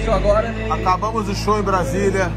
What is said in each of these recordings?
show agora. Acabamos o show em Brasília.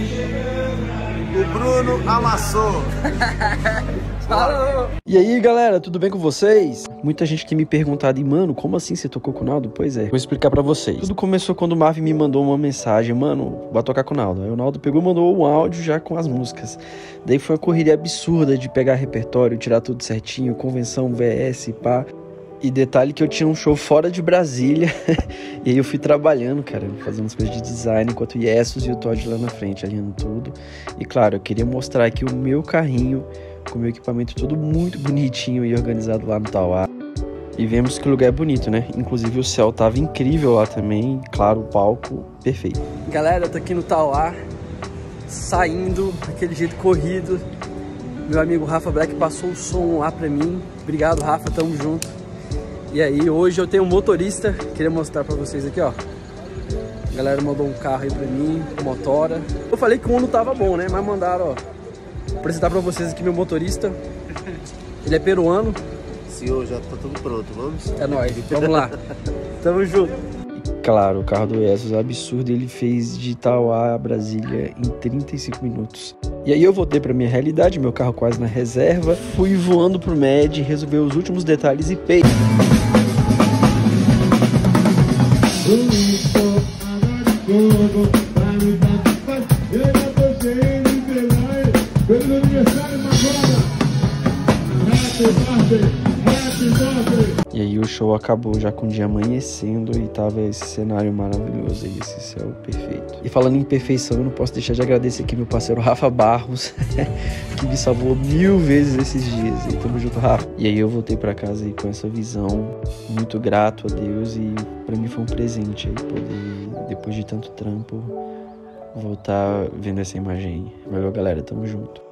O Bruno amassou. Falou! E aí, galera, tudo bem com vocês? Muita gente tem me perguntado, e mano, como assim você tocou com o Naldo? Pois é, vou explicar pra vocês. Tudo começou quando o Marvin me mandou uma mensagem, mano, vai tocar com o Naldo. Aí o Naldo pegou e mandou um áudio já com as músicas. Daí foi uma correria absurda de pegar repertório, tirar tudo certinho, convenção, VS, pá. E detalhe que eu tinha um show fora de Brasília. E aí eu fui trabalhando, cara, fazendo as coisas de design, enquanto o Yesus e o Todd lá na frente, alinhando tudo. E claro, eu queria mostrar aqui o meu carrinho, com o meu equipamento tudo muito bonitinho e organizado lá no Tauá. E vemos que o lugar é bonito, né? Inclusive o céu tava incrível lá também. Claro, o palco perfeito. Galera, eu tô aqui no Tauá, saindo daquele jeito corrido. Meu amigo Rafa Black passou o som lá pra mim. Obrigado, Rafa, tamo junto. E aí, hoje eu tenho um motorista, queria mostrar pra vocês aqui, ó. A galera mandou um carro aí pra mim, motora. Eu falei que o Uno tava bom, né? Mas mandaram, ó. Vou apresentar pra vocês aqui meu motorista. Ele é peruano. Senhor, já tá tudo pronto, vamos? É nóis, vamos lá. Tamo junto. Claro, o carro do Yesus é absurdo, ele fez de Tauá a Brasília em 35 minutos. E aí eu voltei pra minha realidade, meu carro quase na reserva, fui voando pro MED, resolver os últimos detalhes e pei. E aí o show acabou já com o dia amanhecendo e tava esse cenário maravilhoso aí, esse céu perfeito. E falando em perfeição, eu não posso deixar de agradecer aqui meu parceiro Rafa Barros, que me salvou 1000 vezes esses dias. E tamo junto, Rafa. E aí eu voltei pra casa aí com essa visão, muito grato a Deus, e pra mim foi um presente aí poder, depois de tanto trampo, voltar vendo essa imagem aí. Valeu, galera, tamo junto.